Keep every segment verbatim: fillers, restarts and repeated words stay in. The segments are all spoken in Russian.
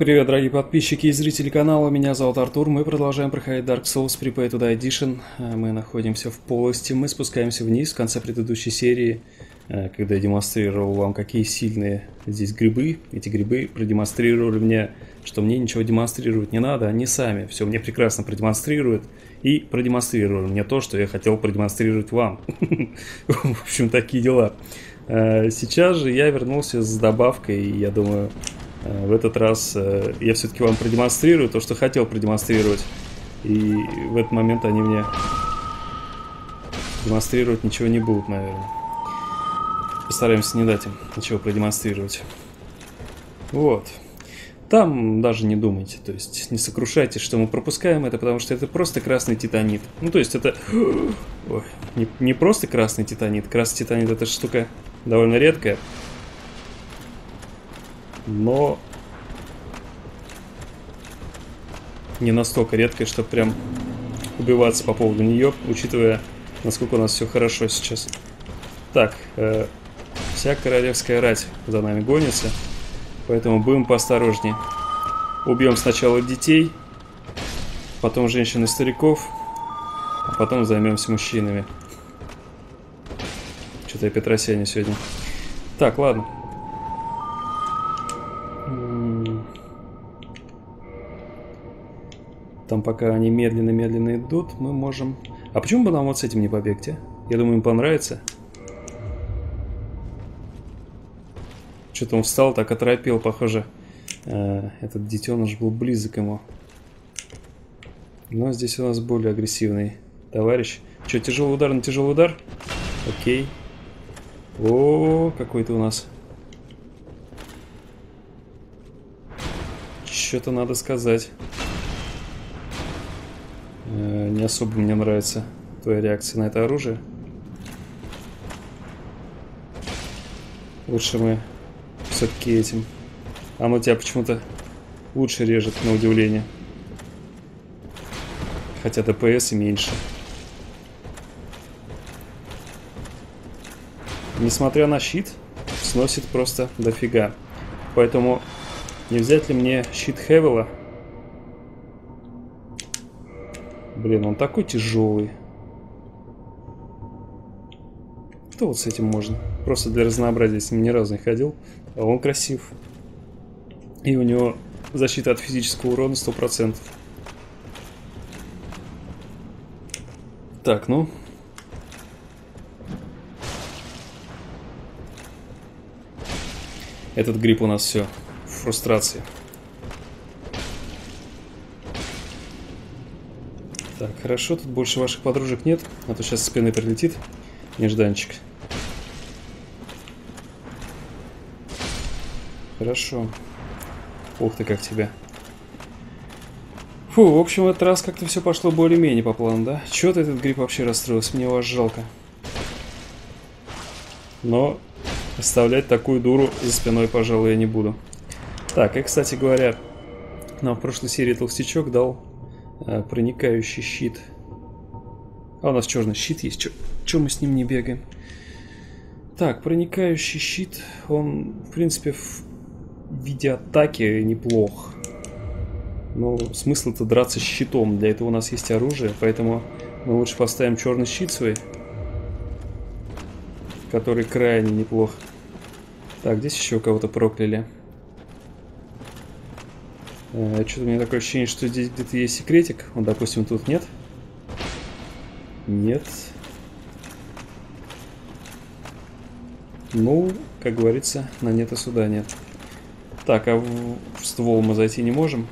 Привет, дорогие подписчики и зрители канала, меня зовут Артур, мы продолжаем проходить Dark Souls Prepay to Die Edition. Мы находимся в полости, мы спускаемся вниз в конце предыдущей серии, когда я демонстрировал вам, какие сильные здесь грибы. Эти грибы продемонстрировали мне, что мне ничего демонстрировать не надо, они сами все мне прекрасно продемонстрируют. И продемонстрировали мне то, что я хотел продемонстрировать вам. В общем, такие дела. Сейчас же я вернулся с добавкой, и я думаю... В этот раз э, я все-таки вам продемонстрирую то, что хотел продемонстрировать. И в этот момент они мне демонстрировать ничего не будут, наверное. Постараемся не дать им ничего продемонстрировать. Вот. Там даже не думайте, то есть не сокрушайтесь, что мы пропускаем это, потому что это просто красный титанит. Ну, то есть это... Ой, не, не просто красный титанит. Красный титанит — это штука довольно редкая. Но не настолько редкая, чтобы прям убиваться по поводу нее, учитывая, насколько у нас все хорошо сейчас. Так, э, вся королевская рать за нами гонится, поэтому будем поосторожнее. Убьем сначала детей, потом женщин и стариков, а потом займемся мужчинами. Что-то я Петросяне сегодня. Так, ладно. Там пока они медленно-медленно идут, мы можем... А почему бы нам вот с этим не побегать, а? Я думаю, им понравится. Что-то он встал, так оторопел, похоже. Э, этот детеныш был близок к ему. Но здесь у нас более агрессивный товарищ. Что, тяжелый удар на тяжелый удар? Окей. О, какой-то у нас... Что-то надо сказать. Не особо мне нравится твоя реакция на это оружие. Лучше мы все-таки этим. Оно тебя почему-то лучше режет, на удивление. Хотя ДПС и меньше. Несмотря на щит, сносит просто дофига. Поэтому не взять ли мне щит Хевела? Блин, он такой тяжелый. Что вот с этим можно? Просто для разнообразия, с ним ни разу не ходил. А он красив. И у него защита от физического урона сто процентов. Так, ну. Этот гриб у нас все в фрустрации. Так, хорошо, тут больше ваших подружек нет, а то сейчас с спины прилетит нежданчик. Хорошо. Ух ты, как тебя. Фу, в общем, в этот раз как-то все пошло более-менее по плану, да? Чего ты этот гриб вообще расстроился? Мне вас жалко. Но оставлять такую дуру за спиной, пожалуй, я не буду. Так, и, кстати говоря, нам в прошлой серии толстячок дал проникающий щит. А у нас черный щит есть. Чего мы с ним не бегаем? Так, проникающий щит, он, в принципе, в виде атаки неплох. Но смысл-то драться щитом. Для этого у нас есть оружие, поэтому мы лучше поставим черный щит свой, который крайне неплох. Так, здесь еще кого-то прокляли. Что-то у меня такое ощущение, что здесь где-то есть секретик. Вот, допустим, тут нет. Нет. Ну, как говорится, на нет и суда нет. Так, а в, в ствол мы зайти не можем.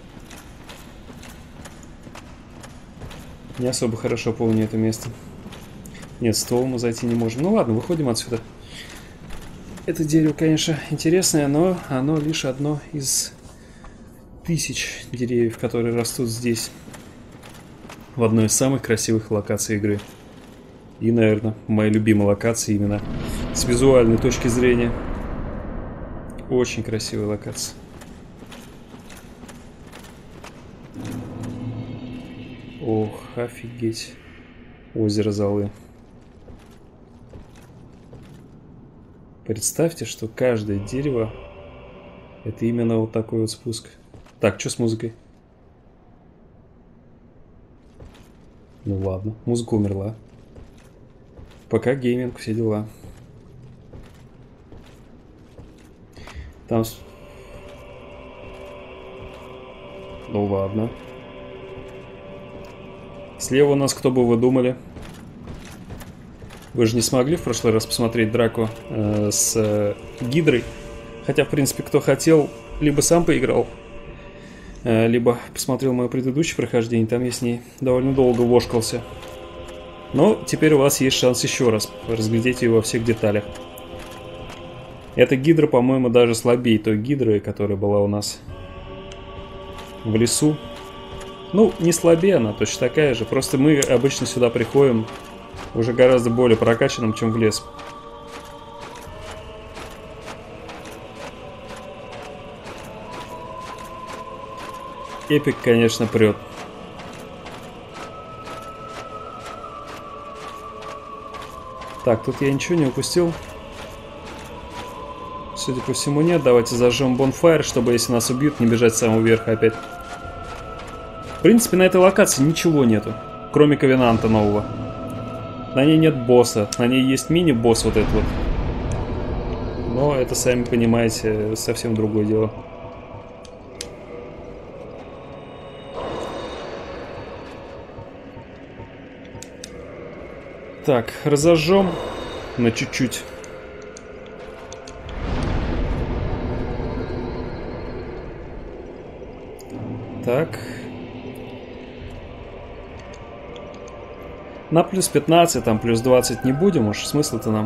Не особо хорошо помню это место. Нет, в ствол мы зайти не можем. Ну ладно, выходим отсюда. Это дерево, конечно, интересное, но оно лишь одно из... тысяч деревьев, которые растут здесь, в одной из самых красивых локаций игры. И, наверное, моя любимая локация именно с визуальной точки зрения. Очень красивая локация. Ох, офигеть. Озеро Золы. Представьте, что каждое дерево — это именно вот такой вот спуск. Так, что с музыкой? Ну ладно, музыка умерла. Пока гейминг, все дела. Там... Ну ладно. Слева у нас, кто бы вы думали? Вы же не смогли в прошлый раз посмотреть драку э, с э, Гидрой. Хотя, в принципе, кто хотел, либо сам поиграл, э, либо посмотрел мое предыдущее прохождение. Там я с ней довольно долго вошкался. Но теперь у вас есть шанс еще раз разглядеть ее во всех деталях. Эта Гидра, по-моему, даже слабее той Гидры, которая была у нас в лесу. Ну, не слабее она, точно такая же. Просто мы обычно сюда приходим уже гораздо более прокачанным, чем в лес. Эпик, конечно, прет. Так, тут я ничего не упустил. Судя по всему, нет. Давайте зажжем бонфайр, чтобы, если нас убьют, не бежать с самого верха опять. В принципе, на этой локации ничего нету, кроме Ковенанта нового. На ней нет босса. На ней есть мини-босс вот этот вот. Но это, сами понимаете, совсем другое дело. Так, разожжем на чуть-чуть. Так. На плюс пятнадцать, там плюс двадцать не будем уж. Смысл-то нам.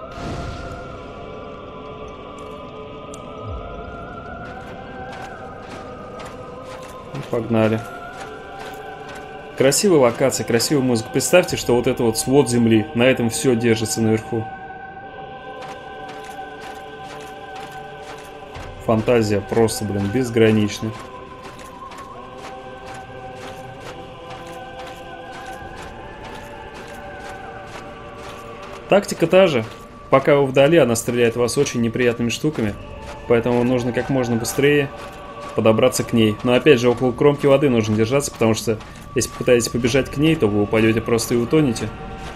Погнали. Красивая локация, красивая музыка. Представьте, что вот это вот свод земли. На этом все держится наверху. Фантазия просто, блин, безграничная. Тактика та же. Пока вы вдали, она стреляет в вас очень неприятными штуками. Поэтому нужно как можно быстрее подобраться к ней. Но опять же, около кромки воды нужно держаться, потому что если попытаетесь побежать к ней, то вы упадете просто и утонете.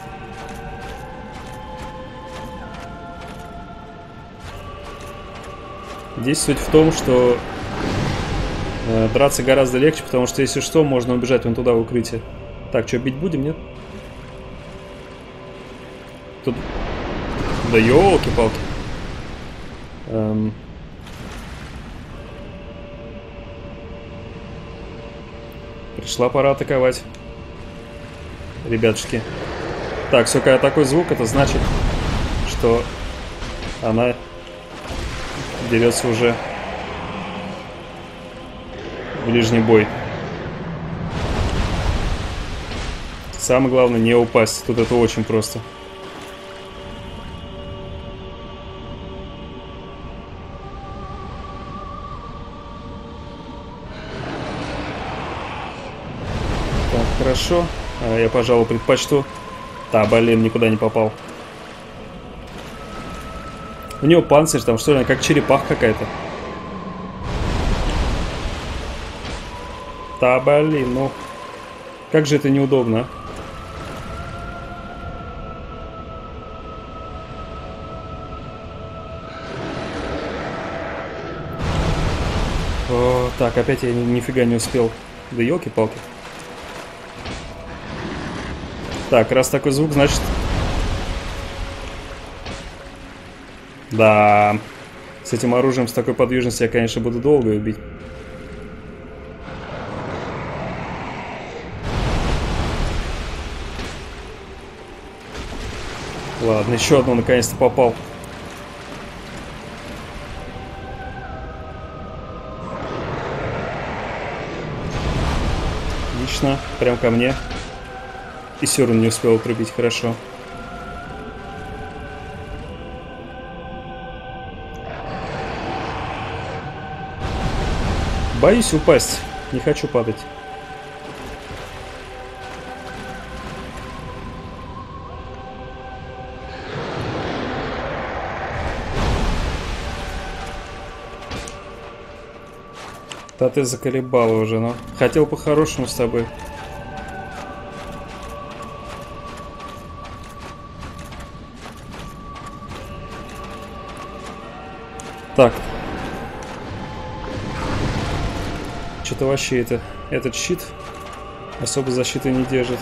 Здесь суть в том, что э, драться гораздо легче, потому что если что, можно убежать вон туда в укрытие. Так, что, бить будем, нет? Тут... Да ёлки-палки. Эм... Пришла пора атаковать. Ребятушки. Так, все, когда такой звук, это значит, что она дерется уже в ближний бой. Самое главное не упасть. Тут это очень просто. Так, хорошо. А я, пожалуй, предпочту. Да, блин, никуда не попал. У него панцирь там, что ли, как черепаха какая-то. Да, блин, ну... Как же это неудобно, а? О, так, опять я ни, нифига не успел. Да елки-палки. Так, раз такой звук, значит... Да, с этим оружием, с такой подвижностью я, конечно, буду долго убить. Ладно, еще одну наконец-то попал. Отлично, прям ко мне. И все равно не успел отрубить, хорошо. Боюсь упасть, не хочу падать. Да ты заколебал уже, но хотел по-хорошему с тобой. Так. Что-то вообще это, этот щит особо защиты не держит.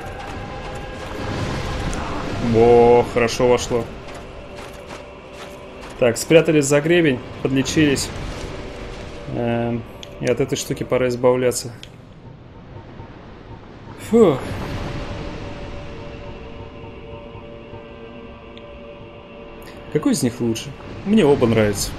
О, хорошо вошло. Так, спрятались за гребень, подлечились. Эм, и от этой штуки пора избавляться. Фу. Какой из них лучше? Мне оба нравятся.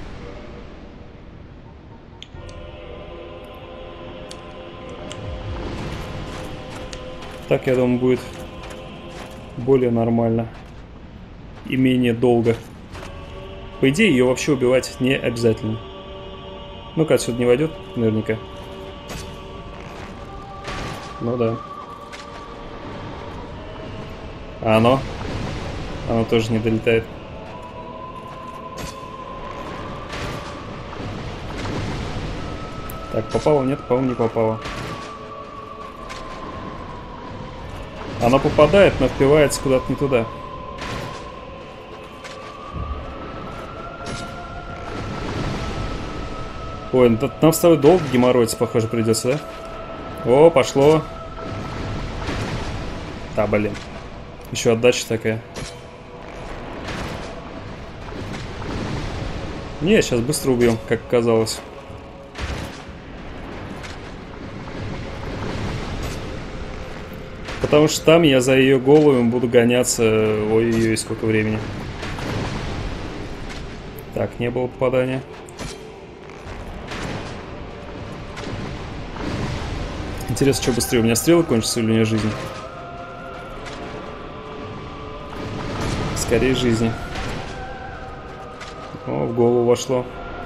Так, я думаю, будет более нормально и менее долго. По идее, ее вообще убивать не обязательно. Ну-ка, отсюда не войдет, наверняка. Ну да. А оно? Оно тоже не долетает. Так, попало? Нет, по-моему, не попало. Оно попадает, но впивается куда-то не туда. Ой, ну, нам с тобой долго геморроиться, похоже, придется, да? О, пошло. Да, блин. Еще отдача такая. Не, сейчас быстро убьем, как оказалось. Потому что там я за ее голову буду гоняться. Ой-ой-ой, сколько времени. Так, не было попадания. Интересно, что быстрее, у меня стрелы кончатся или у меня жизнь? Скорее жизни. О, в голову вошло.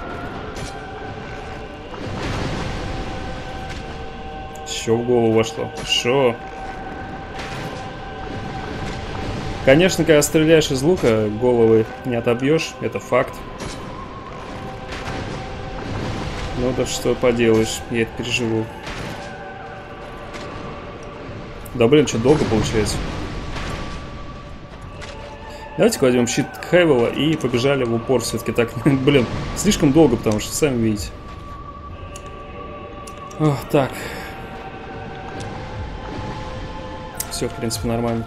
Еще в голову вошло. Шо? Конечно, когда стреляешь из лука, головы не отобьешь, это факт. Ну да что поделаешь, я это переживу. Да блин, что долго получается. Давайте-ка возьмем щит Хевела и побежали в упор все-таки так. Блин, слишком долго, потому что сами видите. О, так. Все, в принципе, нормально.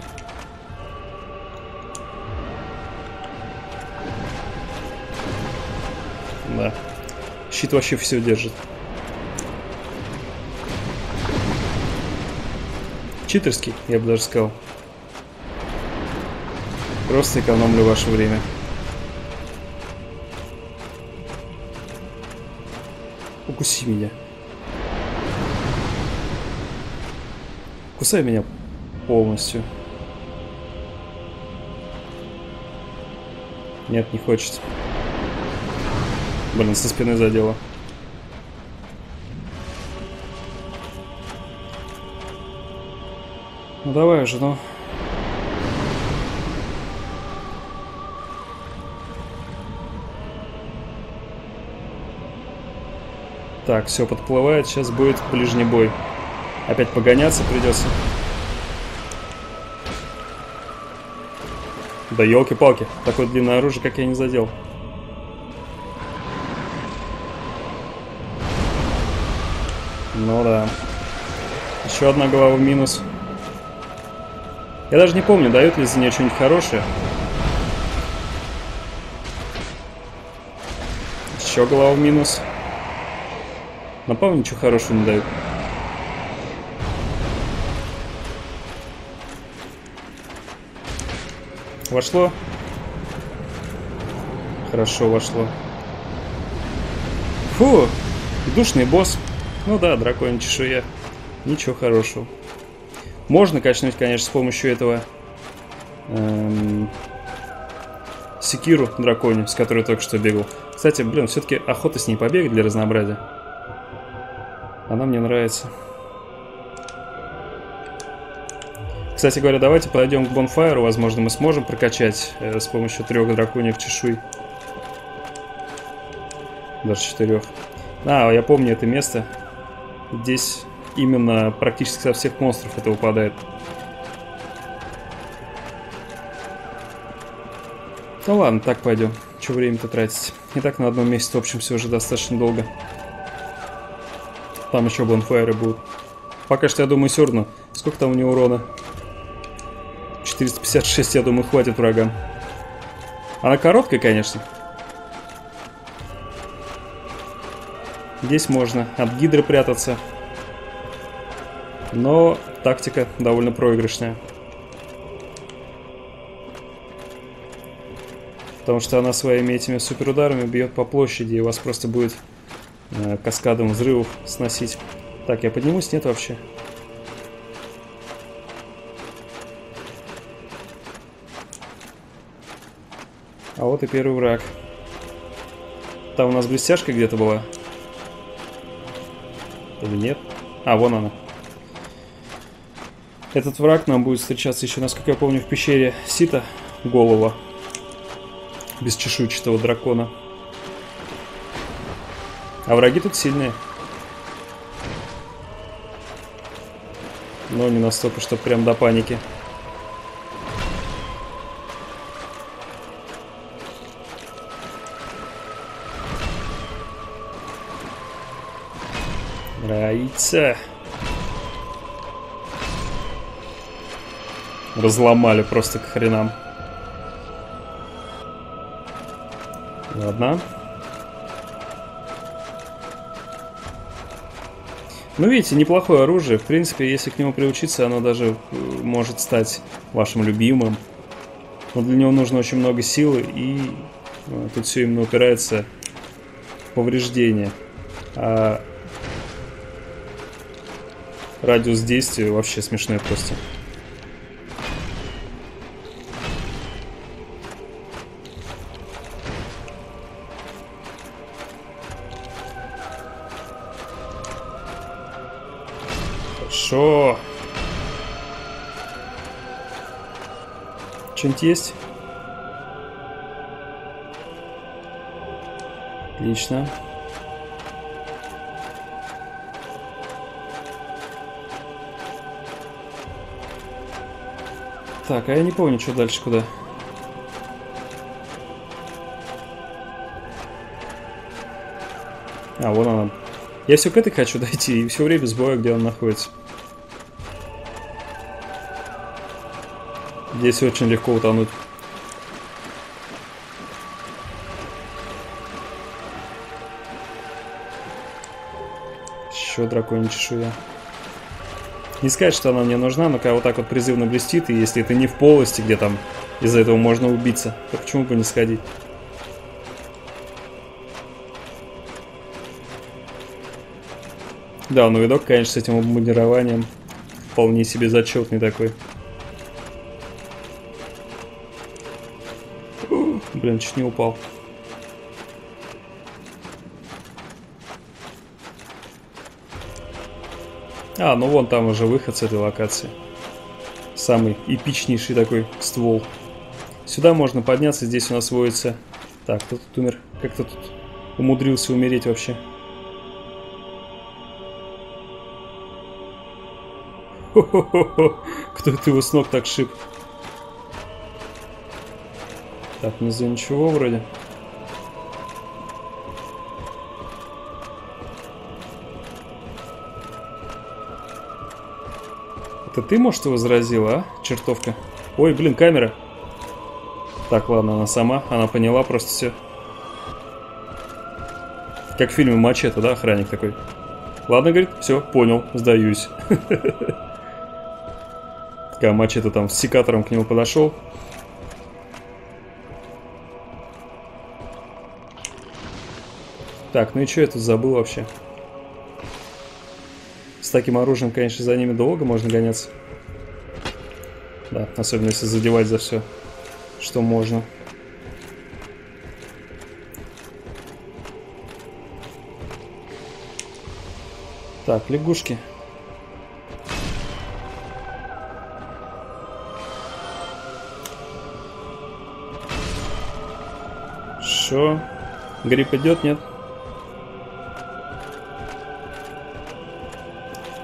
Да. Щит вообще все держит. Читерский, я бы даже сказал. Просто экономлю ваше время. Укуси меня. Кусай меня полностью. Нет, не хочет. Блин, со спины задело. Ну давай уже, ну. Так, все подплывает, сейчас будет ближний бой. Опять погоняться придется. Да елки-палки, такое длинное оружие, как я не задел. Ну да. Еще одна голова в минус. Я даже не помню, дают ли за нее что-нибудь хорошее. Еще голова в минус. Но, по-моему, ничего хорошего не дают. Вошло? Хорошо вошло. Фу! Душный босс. Ну да, драконья чешуя. Ничего хорошего. Можно качнуть, конечно, с помощью этого эм, секиру драконью, с которой только что бегал. Кстати, блин, все-таки охота с ней побегать для разнообразия. Она мне нравится. Кстати говоря, давайте подойдем к бонфайру. Возможно, мы сможем прокачать э, с помощью трех драконьих чешуй. Даже четырех. А, я помню это место. Здесь именно практически со всех монстров это выпадает. Ну ладно, так пойдем. Че время-то тратить? И так на одном месте топчемся уже достаточно долго. Там еще бонфайры будут. Пока что, я думаю, Сёрну. Сколько там у него урона? четыреста пятьдесят шесть, я думаю, хватит врагам. Она короткая, конечно. Здесь можно от гидры прятаться. Но тактика довольно проигрышная. Потому что она своими этими суперударами бьет по площади, и вас просто будет э, каскадом взрывов сносить. Так, я поднимусь? Нет вообще. А вот и первый враг. Там у нас блестяшка где-то была. Или нет? А, вон она. Этот враг нам будет встречаться еще, насколько я помню, в пещере Сита. Голова. Бесчешуйчатого дракона. А враги тут сильные. Но не настолько, что прям до паники. Нравится. Разломали просто к хренам. Ладно. Ну, видите, неплохое оружие. В принципе, если к нему приучиться, оно даже может стать вашим любимым. Но для него нужно очень много силы, и тут все именно упирается в повреждения. А радиус действия вообще смешной просто. Хорошо. Что-нибудь есть? Отлично. Так, а я не помню, что дальше куда. А, вон она. Я все к этой хочу дойти и все время забываю, где он находится. Здесь очень легко утонуть. Еще драконья чешуя. Не сказать, что она мне нужна, но когда вот так вот призывно блестит, и если это не в полости, где там из-за этого можно убиться, то почему бы не сходить? Да, ну видок, конечно, с этим обмундированием вполне себе зачетный такой. Блин, чуть не упал. А, ну вон там уже выход с этой локации. Самый эпичнейший такой ствол. Сюда можно подняться, здесь у нас водится... Так, кто тут умер? Как-то тут умудрился умереть вообще. Хо-хо-хо-хо! Кто это его с ног так шип? Так, внизу ничего вроде. Это ты, может, его заразила, а? Чертовка. Ой, блин, камера. Так, ладно, она сама. Она поняла просто все. Как в фильме «Мачете», да, охранник такой. Ладно, говорит, все, понял, сдаюсь. Когда Мачете там с секатором к нему подошел. Так, ну и что я тут забыл вообще? С таким оружием, конечно, за ними долго можно гоняться. Да, особенно если задевать за все, что можно. Так, лягушки. Шо? Гриб идет, нет?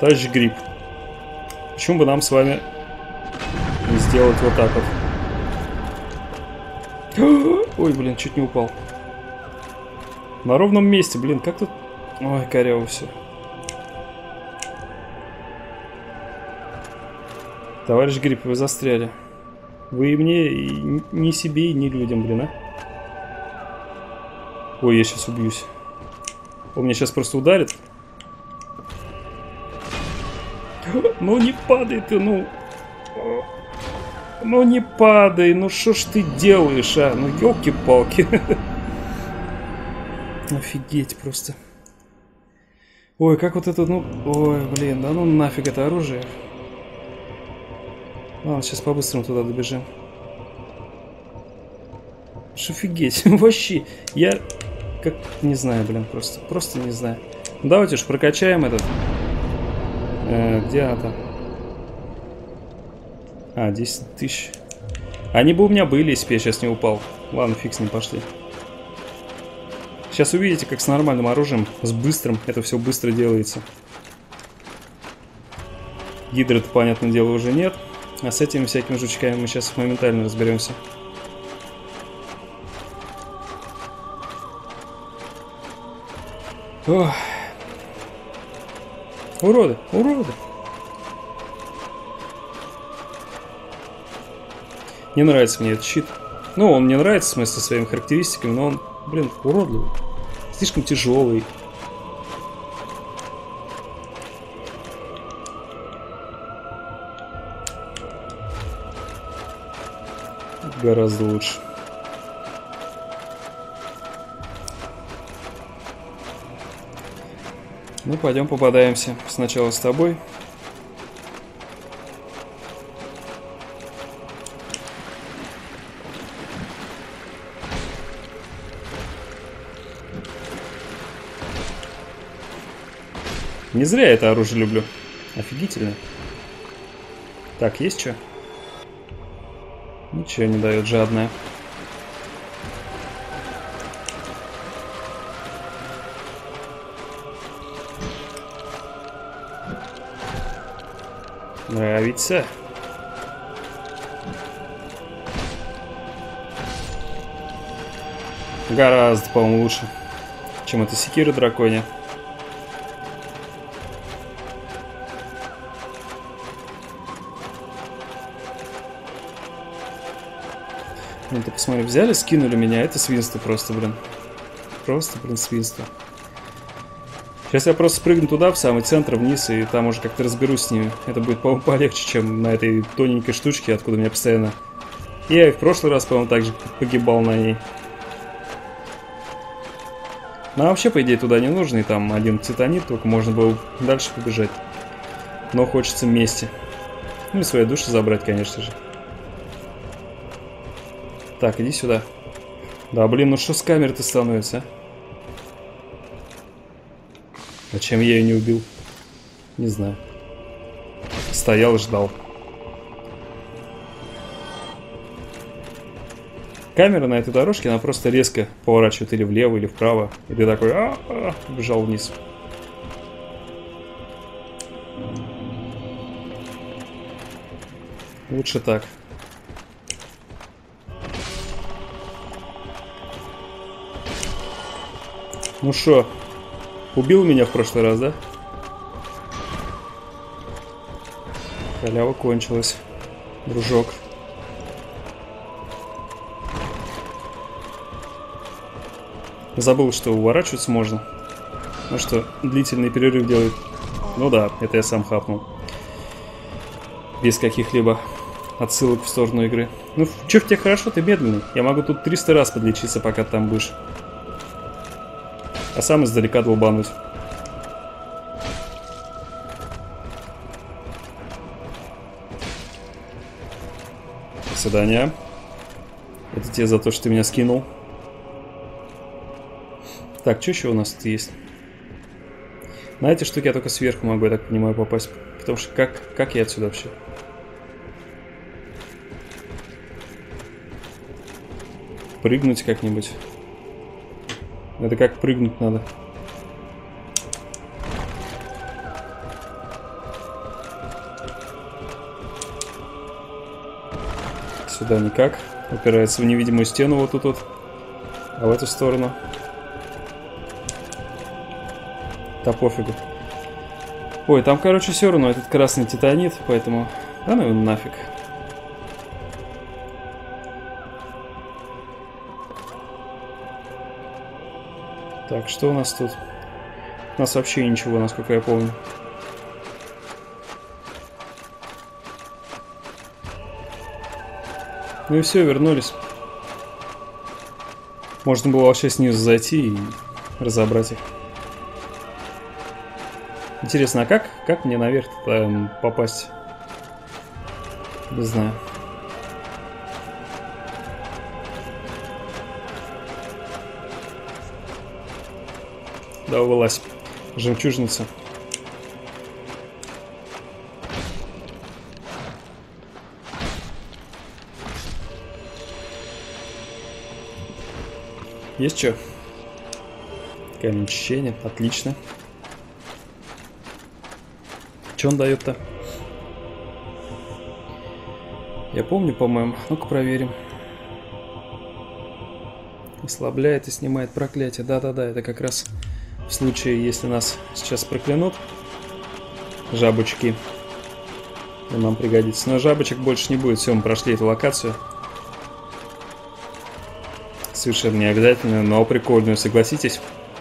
Товарищ Гриб. Почему бы нам с вами не сделать вот так вот? Ой, блин, чуть не упал. На ровном месте, блин, как тут... Ой, коряво все. Товарищ Гриб, вы застряли. Вы и мне, и ни себе, и ни людям, блин, а? Ой, я сейчас убьюсь. Он меня сейчас просто ударит. Ну не падай ты, ну... Ну не падай, ну что ж ты делаешь, а? Ну елки-палки. Офигеть просто. Ой, как вот это, ну... Ой, блин, да ну нафиг это оружие. Ладно, сейчас по-быстрому туда добежим. Что офигеть, вообще, я... Как, не знаю, блин, просто, просто не знаю. Давайте уж прокачаем этот... Э, где она там? А, десять тысяч. Они бы у меня были, если бы я сейчас не упал. Ладно, фиг с ним, пошли. Сейчас увидите, как с нормальным оружием, с быстрым, это все быстро делается. Гидры-то, понятное дело, уже нет. А с этими всякими жучками мы сейчас моментально разберемся. Ох. Уроды, уроды. Не нравится мне этот щит. Ну, он мне нравится, в смысле, своими характеристиками, но он, блин, уродливый. Слишком тяжелый. Гораздо лучше. Ну, пойдем попадаемся. Сначала с тобой. Не зря я это оружие люблю. Офигительно. Так, есть что? Ничего не дает, жадное. Нравится. Гораздо, по-моему, лучше, чем эта секира драконья. Ну ты посмотри, взяли, скинули меня, это свинство просто, блин. Просто, блин, свинство. Сейчас я просто спрыгну туда, в самый центр, вниз, и там уже как-то разберусь с ними. Это будет, по-моему, полегче, чем на этой тоненькой штучке, откуда меня постоянно... Я и в прошлый раз, по-моему, также погибал на ней. Ну, а вообще, по идее, туда не нужно, и там один титанит, только можно было дальше побежать. Но хочется мести. Ну и свои души забрать, конечно же. Так, иди сюда. Да, блин, ну что с камерой-то становится, а? Зачем я ее не убил? Не знаю. Стоял и ждал. Камера на этой дорожке, она просто резко поворачивает или влево, или вправо. И ты такой, а-а-а, побежал вниз. Лучше так. Ну шо, убил меня в прошлый раз, да? Халява кончилась, дружок. Забыл, что уворачиваться можно. Ну что, длительный перерыв делает. Ну да, это я сам хапнул. Без каких-либо отсылок в сторону игры. Ну, чё в тебе хорошо, ты медленный. Я могу тут триста раз подлечиться, пока ты там будешь. А сам издалека долбануть. До свидания. Это тебе за то, что ты меня скинул. Так, что еще у нас тут есть? На эти штуки я только сверху могу, я так понимаю, попасть. Потому что как, как я отсюда вообще? Прыгнуть как-нибудь. Это как прыгнуть надо. Сюда никак. Упирается в невидимую стену вот тут вот. А в эту сторону. Да пофигу. Ой, там, короче, все равно этот красный титанит, поэтому... Да ну его нафиг. Так, что у нас тут? У нас вообще ничего, насколько я помню. Ну и все, вернулись. Можно было вообще снизу зайти и разобрать их. Интересно, а как, как мне наверх там попасть? Не знаю. Да, вылазь. Жемчужница. Есть что? Камень очищения. Отлично. Что он дает-то? Я помню, по-моему. Ну-ка проверим. Ослабляет и снимает проклятие. Да-да-да, это как раз в случае, если нас сейчас проклянут жабочки, то нам пригодится. Но жабочек больше не будет. Все, мы прошли эту локацию. Совершенно не обязательно, но прикольную, согласитесь.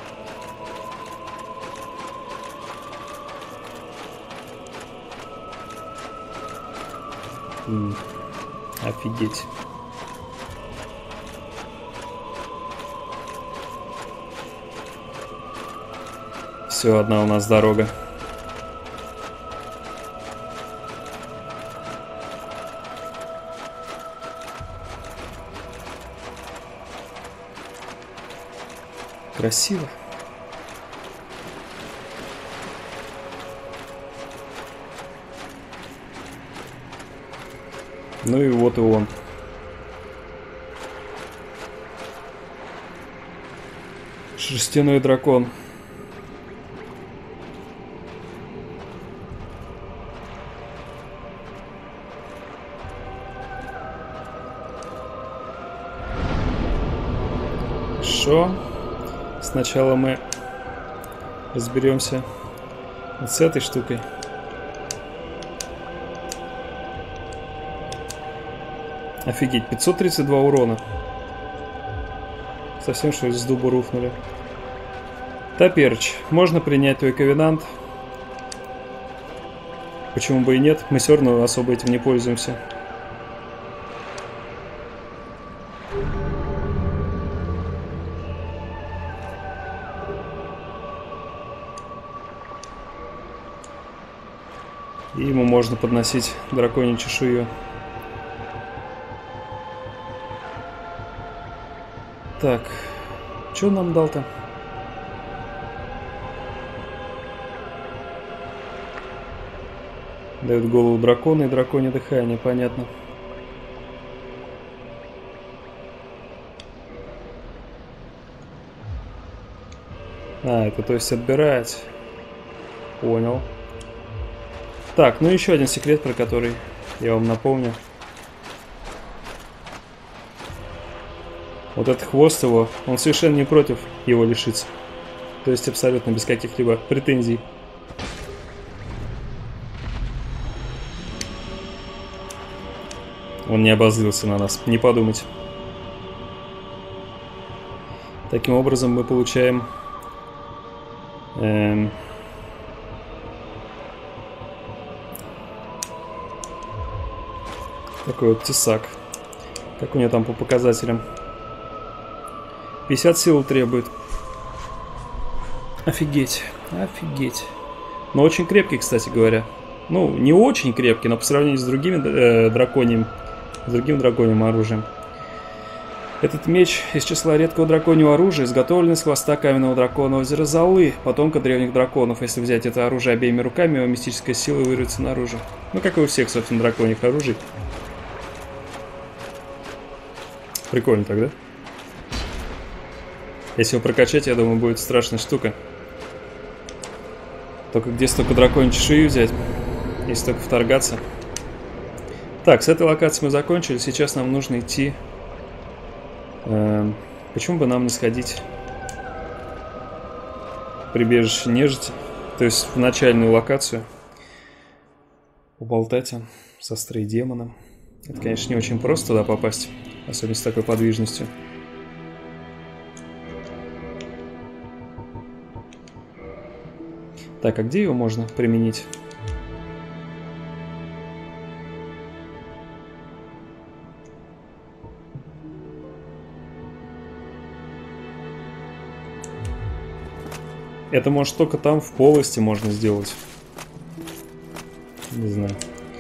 М-м, офигеть. Все, одна у нас дорога. Красиво. Ну и вот и он. Шерстяной дракон. Хорошо. Сначала мы разберемся вот с этой штукой. Офигеть, пятьсот тридцать два урона. Совсем что ли с дуба рухнули. Топерч, можно принять твой ковенант. Почему бы и нет? Мы все равно особо этим не пользуемся. И ему можно подносить драконью чешую. Так, что он нам дал-то? Дает голову дракона и драконье дыхание, понятно. А, это то есть отбирать. Понял. Так, ну еще один секрет, про который я вам напомню. Вот этот хвост его, он совершенно не против его лишиться. То есть абсолютно без каких-либо претензий. Он не обозлился на нас, не подумайте. Таким образом мы получаем... Эм, такой вот тесак. Как у него там по показателям? пятьдесят сил требует. Офигеть, офигеть. Но очень крепкий, кстати говоря. Ну, не очень крепкий, но по сравнению с другими э, драконьим, с другим драконьим оружием. Этот меч из числа редкого драконьего оружия изготовлен из хвоста каменного дракона озера Золы, потомка древних драконов. Если взять это оружие обеими руками, его мистическая сила вырвется наружу. Ну, как и у всех, собственно, драконьих оружий. Прикольно тогда. Если его прокачать, я думаю, будет страшная штука. Только где столько драконьей чешуи взять? Если только вторгаться. Так, с этой локацией мы закончили. Сейчас нам нужно идти... Э, почему бы нам не сходить в прибежище нежити? То есть в начальную локацию. Уболтать со стрей-демоном. Это, конечно, не очень просто туда попасть. Особенно с такой подвижностью. Так, а где его можно применить? Это может только там в полости можно сделать. Не знаю.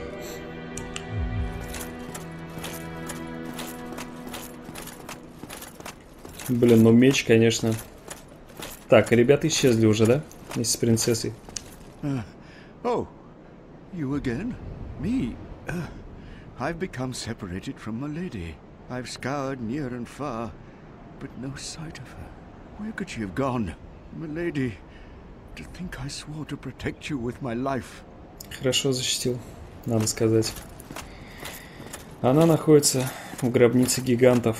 Блин, ну меч, конечно. Так, ребята исчезли уже, да? Вместе с принцессой. Uh, oh, you again? Me? Uh, I've become separated from my lady. I've scoured near and far, but no sight of her. Where could she have gone? My lady, to think I swore to protect you with my life. Хорошо защитил, надо сказать. Она находится в гробнице гигантов.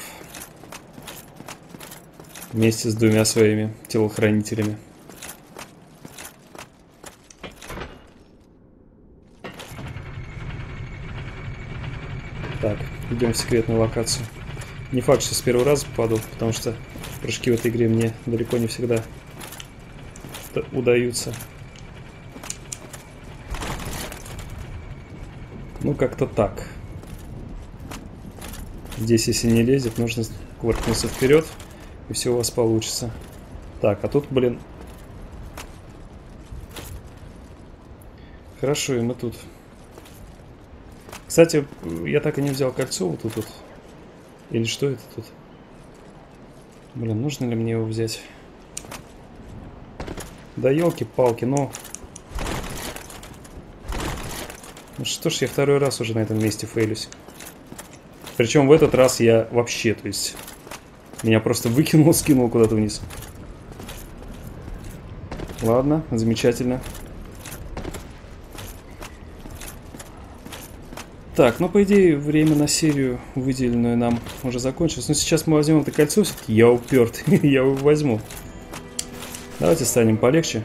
Вместе с двумя своими телохранителями. Так, идем в секретную локацию. Не факт, что с первого раза попаду, потому что прыжки в этой игре мне далеко не всегда удаются. Ну, как-то так. Здесь, если не лезет, нужно кувыркнуться вперед, и все у вас получится. Так, а тут, блин... Хорошо, и мы тут. Кстати, я так и не взял кольцо вот тут. Вот. Или что это тут? Блин, нужно ли мне его взять? Да елки-палки, но... Ну что ж, я второй раз уже на этом месте фейлюсь. Причем в этот раз я вообще, то есть... Меня просто выкинул, скинул куда-то вниз. Ладно, замечательно. Так, ну по идее время на серию, выделенную нам, уже закончилось. Но сейчас мы возьмем это кольцо, все-таки я уперт, я его возьму. Давайте станем полегче.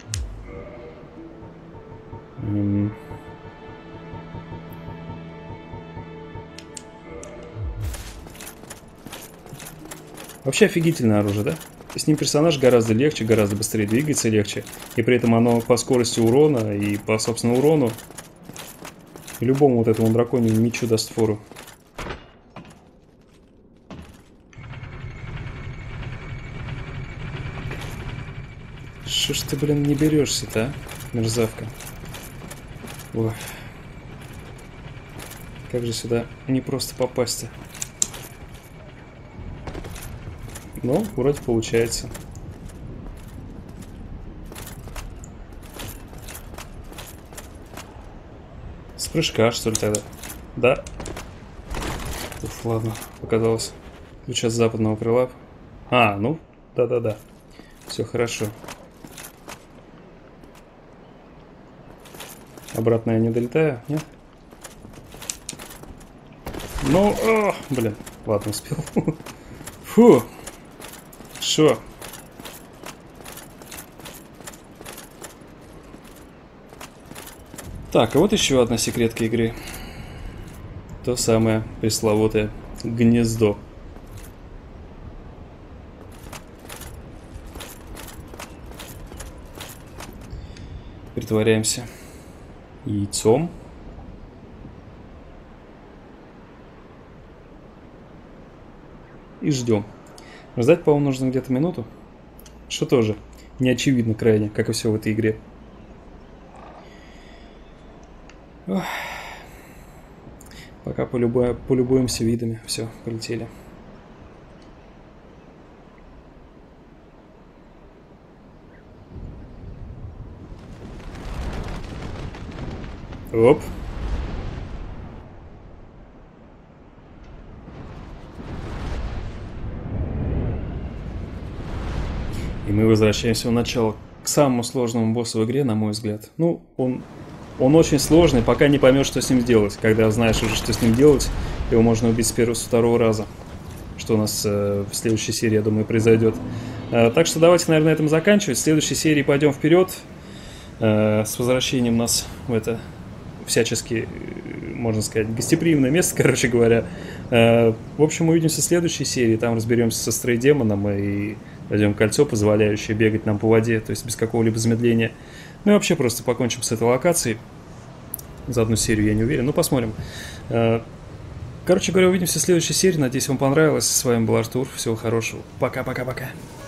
Вообще офигительное оружие, да? С ним персонаж гораздо легче, гораздо быстрее двигается, легче. И при этом оно по скорости урона и по собственному урону и любому вот этому драконьему мечу даст фору. Что ж ты, блин, не берешься-то, а? Мерзавка. Ой. Как же сюда не просто попасть-то? Ну, вроде получается. С прыжка, что ли, тогда? Да. Уф, ладно, показалось. Ключ от западного крыла. А, ну, да-да-да. Все хорошо. Обратно я не долетаю, нет? Ну, о, блин, ладно, успел. Фу. Шо? Так, а вот еще одна секретка игры. То самое пресловутое гнездо. Притворяемся яйцом. И ждем. Ждать, по-моему, нужно где-то минуту. Что тоже не очевидно крайне, как и все в этой игре. Ох. Пока полюбуя, полюбуемся видами. Все, полетели. Оп. И мы возвращаемся в начало, к самому сложному боссу в игре, на мой взгляд. Ну, он Он очень сложный, пока не поймешь, что с ним делать. Когда знаешь уже, что с ним делать, его можно убить с первого, с второго раза. Что у нас э, в следующей серии, я думаю, произойдет. Э, так что давайте, наверное, на этом заканчивать. В следующей серии пойдем вперед. Э, с возвращением нас в это всячески, можно сказать, гостеприимное место, короче говоря. Э, в общем, увидимся в следующей серии. Там разберемся со стрейдемоном и найдем кольцо, позволяющее бегать нам по воде, то есть без какого-либо замедления. Ну и вообще просто покончим с этой локацией. За одну серию я не уверен, но посмотрим. Короче говоря, увидимся в следующей серии. Надеюсь, вам понравилось. С вами был Артур. Всего хорошего. Пока-пока-пока.